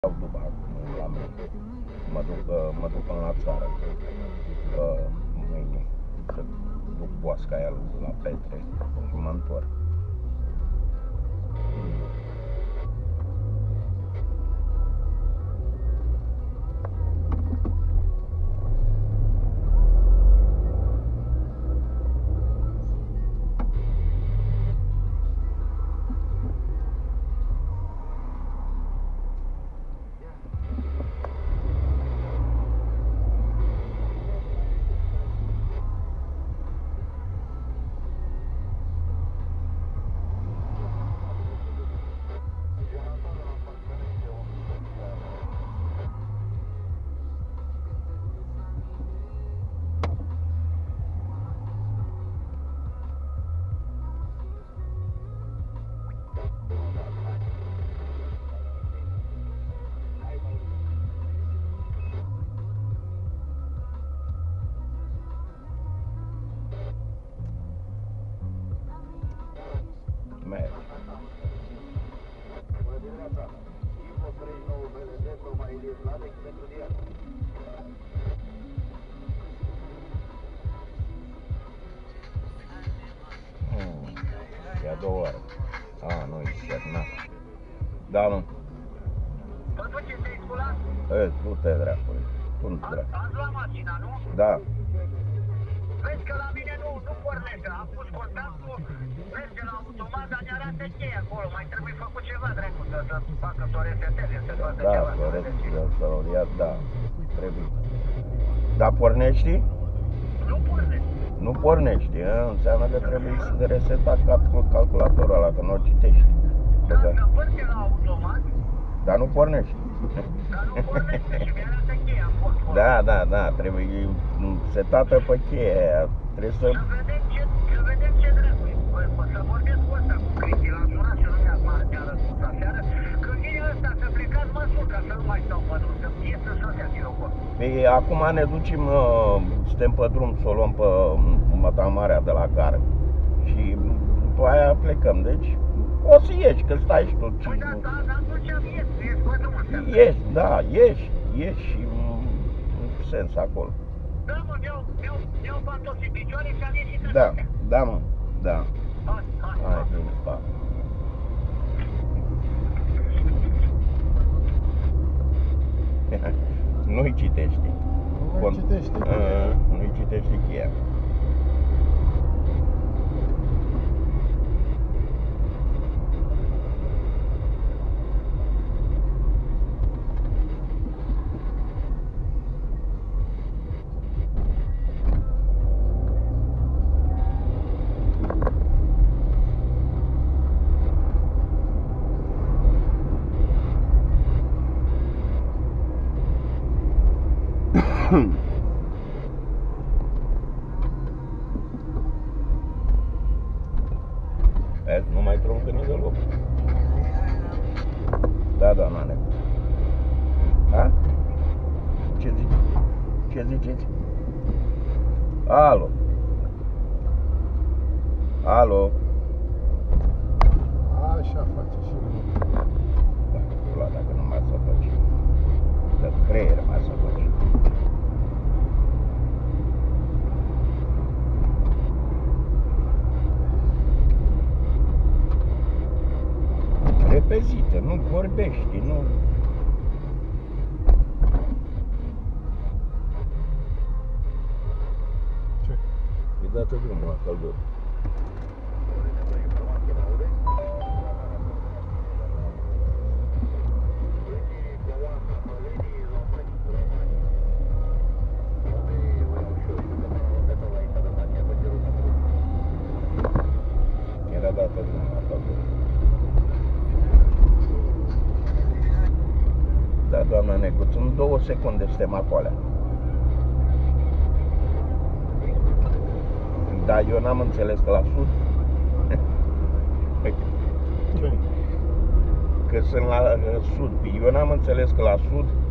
după la mine. Mă duc până la țară. Mâine să duc boasca aia la Petre și mă întorc. E a doua oară. Nu, e semnat. Da, nu. Bă, tu ce te-ai sculat? Du-te, dracului. Ați luat mașina, nu? Da. Vezi că la mine nu pornește. Am pus contactul, merge la automat, dar ne arată cheia acolo. Mai trebuie făcut ceva, dracu, să facă să o reseteze, să facă Da, ceva. să o ia, da. Trebuie. Dar pornești? Nu pornește. Nu pornești, înseamnă că trebuie să te reseta calculatorul ăla, că nu o citești. Dar că merge la automat, Dar nu pornești. dar nu pornește și mi-arată cheia în post. Da, trebuie setată pe cheia aia. Trebuie să... Să vedem ce dracu e. Să vorbesc cu ăsta, cu Cristi, l-am sunat și nu mi-a răspuns aseară. Când vine ăsta să plecați, mă sun, ca să nu mai stau pe drum, să fie să sosea și eu acolo. Păi acum ne ducem, suntem pe drum să o luăm pe Mătamarea de la gară. Și după aia plecăm, deci o să ieși, că stai și tu. Păi da, atunci ieși pe drum ăsta. Ieși și în sens acolo. Da, mă, mi-au pantofi în picioare și am ieșit în Da, da. Hai, Bine, pa. Nu-i citești. Nu-i citești cheia. Nu mai truncă nici deloc. Da, nane. Da? Ce ziceți? Alo? Așa face și lumea. Da, dacă nu mai să faci. De creier mai să faci. Repezită, nu vorbești, nu... Ce? E dată drumul la căldură. Era dată drumul la căldură. Da, doamna Neguț, în 2 secunde suntem acolo. Dar eu n-am înțeles că la sud. Ce? Că sunt la sud. Eu n-am înțeles că la sud